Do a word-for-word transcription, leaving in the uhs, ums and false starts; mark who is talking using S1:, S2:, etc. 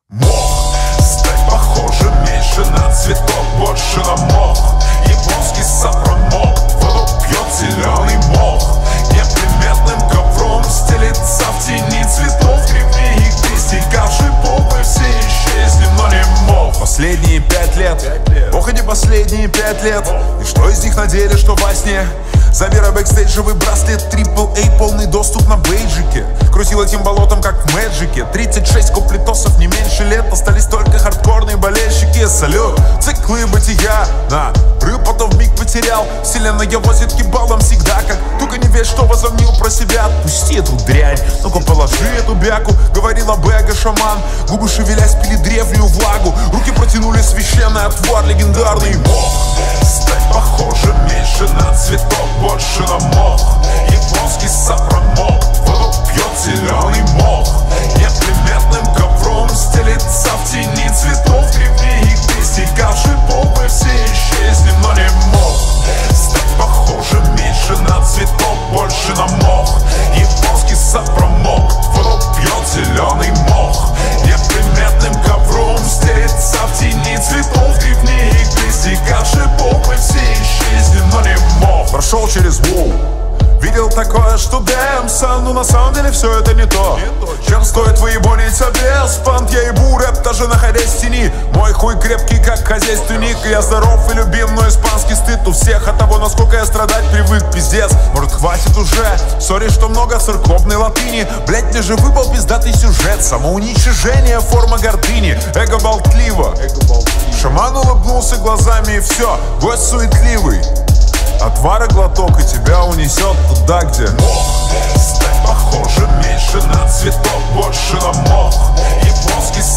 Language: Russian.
S1: Мох, стать похожим меньше на цветок, больше на мох. Японский сапромок, воду пьет зеленый мох. Неприметным ковром стелится в тени цветов. Кривнее крестика, шипов, и все исчезли, но не мох.
S2: Последние пять лет, ох, и не последние пять лет. И что из них на деле, что во сне? Завера бэкстейджевый браслет, трипл эй, полный доступ на бейджике. Крутил этим болотом, как в Мэджике. Тридцать шесть куплетосов, не меньше лет. Остались только хардкорные болельщики. Салют, циклы бытия на рыб, потом вмиг потерял. Вселенная возит кибалом всегда, как только не верь, что возомнил про себя. Отпусти эту дрянь, ну-ка положи эту бяку. Говорила Бэга шаман, губы шевелясь пили древнюю влагу. Руки протянули священный отвар, легендарный мох.
S1: Стать похожим меньше на цветок, больше на мох. Японский сапромок, воду пьет зеленый мох. Неприметным ковром стелится в тени цветов. Кривнее крестика, шипов, и все исчезли, но не мох. Стать похожим меньше на цветок, больше на мох. Японский сапромок, воду пьет зеленый мох. Неприметным ковром стелится в тени цветов. Кривнее крестика, шипов, и все исчезли, но не мох.
S2: Прошел через воу, видел такое, что дэмсон, но на самом деле все это не то. Чем стоит выебониться без пант? Я ебу рэп, даже находясь в тени. Мой хуй крепкий, как хозяйственник. Я здоров и любим, но испанский стыд у всех от того, насколько я страдать привык, пиздец. Может, хватит уже? Сори, что много церковной латыни. Блять, мне же выпал пиздатый сюжет. Самоуничижение, форма гордыни. Эго болтливо. Шаман улыбнулся глазами, и все. Гость суетливый. Отвара глоток, и тебя унесет туда, где
S1: мох. Стать похожим меньше на цветок, больше на мох. Японский